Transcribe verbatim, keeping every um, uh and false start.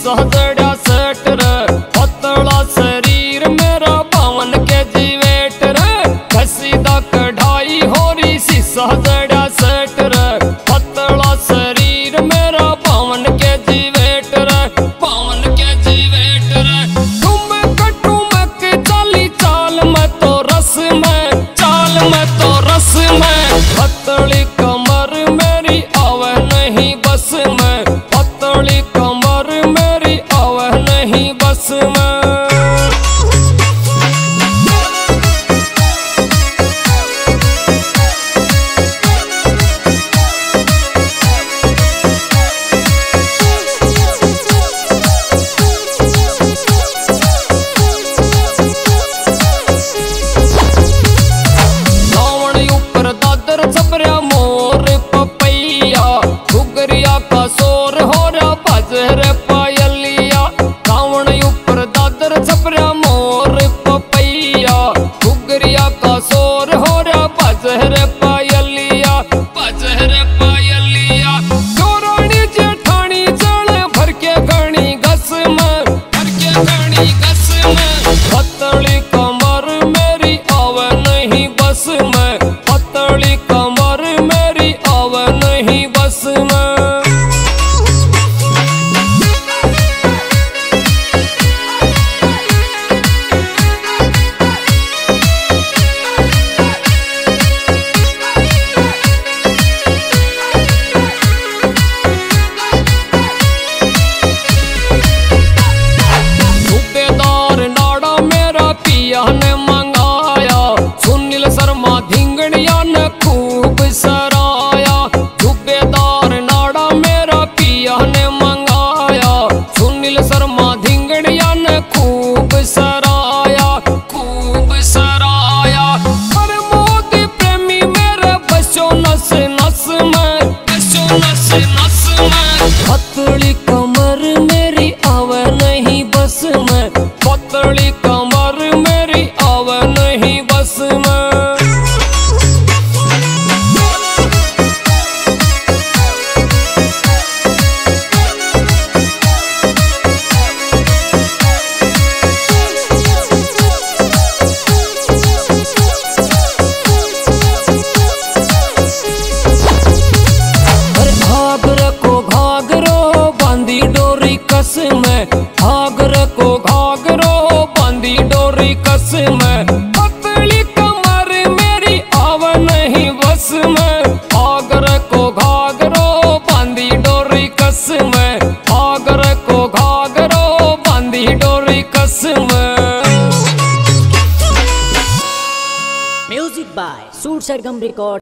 शीशा जड़ा सेट रे पतला शरीर मेरा बावन के जी वेट रे घसीदा कढ़ाई होरी शीशा जड़ा सेट रे पतला शरीर मेरा बावन के जी वेट रे बावन के जी वेट रे तुम कटू मक चाली चाल में तो रस में चाल में तो रस में पतली कमर मेरी आवे नहीं बस में पतली कमर मेरी आवे नहीं बस में। छपरा मोर पपैया घुगरिया का शोर हो रहा बजर पायलिया रावण ऊपर दादर छपरा मोर पपैया घुगरिया का शोर हो रहा बजर पायलिया बजर पायलिया चोरानी जेठानी चढ़ भर के घनी घस में भर के घनी घस में पतली कमर मेरी आवे नहीं बस में पतली कमर मेरी आवे नहीं बस में। सूबेदार नाड़ा मेरा पिया ने मंगाया सुनील शर्मा धिंगड़िया ने खूब सराया सूबेदार नाड़ा मेरा पिया ने मंगाया सुनील शर्मा धिंगड़िया ने खूब सराया खूब सराया पर मोदी प्रेमी मेरे बसो नस नस में बसो नस नस में पतली कमर मेरी आवे नहीं बस में पतली कमर मेरी आवे नहीं बस में। घाघर को घाघरो बांधी डोरी कस में घाघर को घाघरो बांधी डोरी कस में पतली कमर मेरी आवे नहीं बस में घाघर को घाघरो बांधी डोरी कस में घाघर को घाघरो बांधी डोरी कस में। म्यूजिक बाय सूट सरगम रिकॉर्ड।